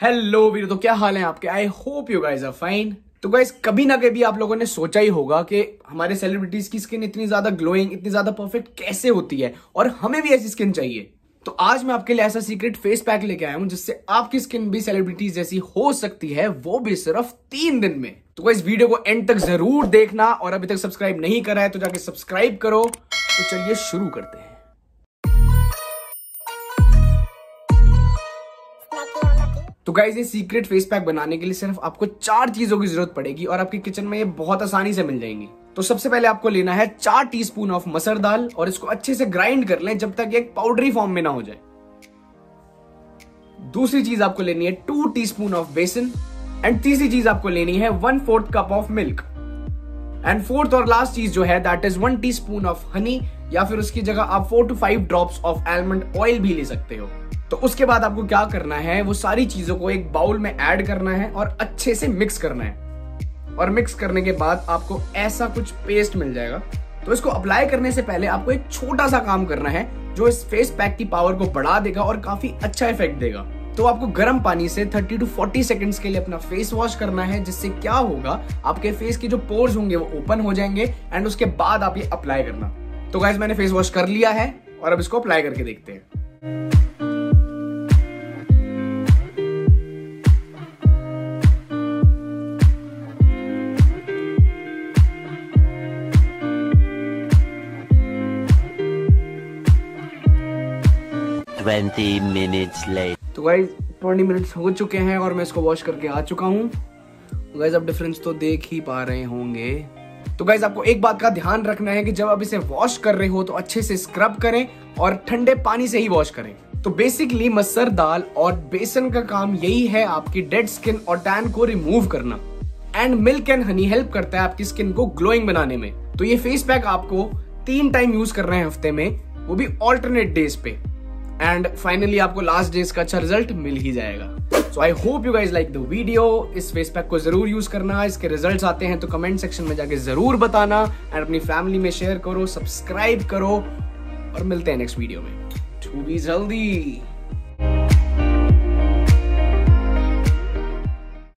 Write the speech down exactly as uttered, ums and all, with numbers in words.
Hello वीर, तो क्या हाल है आपके? I hope you guys are fine. तो गाइज कभी ना कभी आप लोगों ने सोचा ही होगा कि हमारे सेलिब्रिटीज की स्किन इतनी ज्यादा ग्लोइंग, इतनी ज्यादा परफेक्ट कैसे होती है और हमें भी ऐसी स्किन चाहिए। तो आज मैं आपके लिए ऐसा सीक्रेट फेस पैक लेके आया हूं जिससे आपकी स्किन भी सेलिब्रिटीज जैसी हो सकती है, वो भी सिर्फ तीन दिन में। तो गाइज वीडियो को एंड तक जरूर देखना और अभी तक सब्सक्राइब नहीं करा है तो जाके सब्सक्राइब करो। तो चलिए शुरू करते हैं। तो गाइज ये सीक्रेट फेस पैक बनाने के लिए सिर्फ आपको चार चीजों की जरूरत पड़ेगी और आपकी किचन में ये बहुत आसानी से मिल जाएंगी। तो सबसे पहले आपको लेना है चार टीस्पून ऑफ मसर दाल और इसको अच्छे से ग्राइंड कर लें जब तक ये एक पाउडरी फॉर्म में ना हो जाए। दूसरी चीज आपको लेनी है two teaspoon of besan and तीसरी चीज आपको लेनी है one fourth cup of milk and fourth और लास्ट चीज जो है that is one teaspoon of honey, या फिर उसकी जगह आप four to five drops of almond oil भी ले सकते हो। तो उसके बाद आपको क्या करना है, वो सारी चीजों को एक बाउल में ऐड करना है और अच्छे से मिक्स करना है। और मिक्स करने के बाद आपको ऐसा कुछ पेस्ट मिल जाएगा। तो इसको अप्लाई करने से पहले आपको एक छोटा सा काम करना है जो इस फेस पैक की पावर को बढ़ा देगा और काफी अच्छा इफेक्ट देगा। तो आपको गर्म पानी से थर्टी टू फोर्टी सेकंड्स के लिए अपना फेस वॉश करना है, जिससे क्या होगा, आपके फेस के जो पोर्स होंगे वो ओपन हो जाएंगे एंड उसके बाद आप ये अप्लाई करना। तो गाइस मैंने फेस वॉश कर लिया है और अब इसको अप्लाई करके देखते हैं। Twenty minutes late. तो गाइस ट्वेंटी मिनट्स हो चुके हैं और मैं इसको वॉश करके आ चुका हूँ। तो गाइस आप डिफरेंस तो देख ही पा रहे होंगे। तो गाइस आपको एक बात का ध्यान रखना है कि जब आप इसे वॉश कर रहे हो तो अच्छे से स्क्रब करें और ठंडे पानी से ही वॉश करें। तो बेसिकली मसर दाल और बेसन का काम यही है आपकी डेड स्किन और टैन को रिमूव करना। And milk and honey help करता है आपकी स्किन को ग्लोइंग बनाने में। तो ये फेस पैक आपको तीन टाइम यूज कर रहे हैं हफ्ते में, वो भी ऑल्टरनेट डेज पे। एंड फाइनली आपको लास्ट डेज का अच्छा रिजल्ट मिल ही जाएगा। So I hope you guys like the video. इस फेस पैक को जरूर यूज करना। इसके रिजल्ट्स आते हैं तो कमेंट सेक्शन में जाके जरूर बताना एंड अपनी फैमिली में शेयर करो, सब्सक्राइब करो और मिलते हैं नेक्स्ट वीडियो में। टू बी जल्दी।